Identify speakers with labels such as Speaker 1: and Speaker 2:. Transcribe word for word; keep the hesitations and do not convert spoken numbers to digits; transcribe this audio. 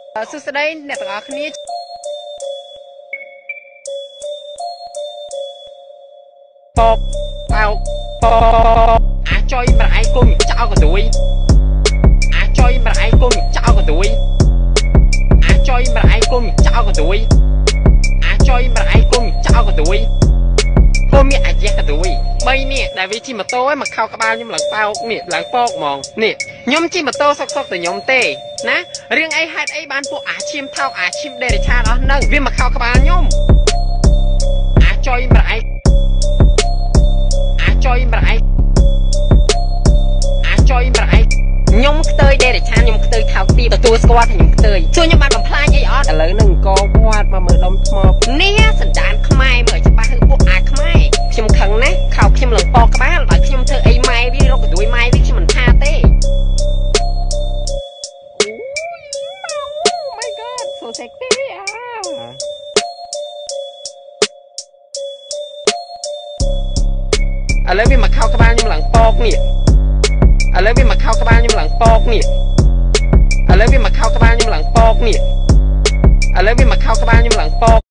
Speaker 1: សួស្តីអ្នកទាំងអស់គ្នាពកបោកពកអាចុយម្រៃគុំចោលកទួយអាចុយម្រៃគុំចោលកទួយអាចុយម្រៃគុំចោលកទួយអាចុយម្រៃគុំចោលកទួយគុំមានអាយ៉ះកទួយបីនេះដែលវាជិះម៉ូតូឯងមកខោក្បាលខ្ញុំឡើងបោកនេះឡើងពកហ្មងនេះខ្ញុំជិះម៉ូតូសុកសុកតែខ្ញុំទេណារឿងអីហេតុអីបានពួកអាឈាមថោកអាឈាមដេរិឆានអស់ហ្នឹងវាមកខោក្បាលខ្ញុំអាចុយម្រៃអាចុយម្រៃអាចុយម្រៃខ្ញុំខ្ទើយដេរិឆានខ្ញុំខ្ទើយថោកទីទទួលស្គាល់ថាខ្ញុំខ្ទើយជួយខ្ញុំបានបំផ្លាញអីអត់ឥឡូវនឹងអង្គវត្តមកមើលដុំថ្មនេះសណ្ដានខ្មែរមើលច្បាស់គឺពួកអាខ្មែរខ្ញុំខឹងណាស់ខោខ្ញុំឡើងពកក្បាលបើខ្ញុំធ្វើអីម៉ែវារកកទួយម៉ែវាខ្ញុំមិនថាទេអូ my god so sexy អាឥឡូវវាមកខោក្បាលខ្ញុំឡើងពកនេះឥឡូវវាមកខោក្បាលខ្ញុំឡើងពកនេះឥឡូវវាមកខោក្បាលខ្ញុំឡើងពកនេះឥឡូវវាមកខោក្បាលខ្ញុំឡើងពក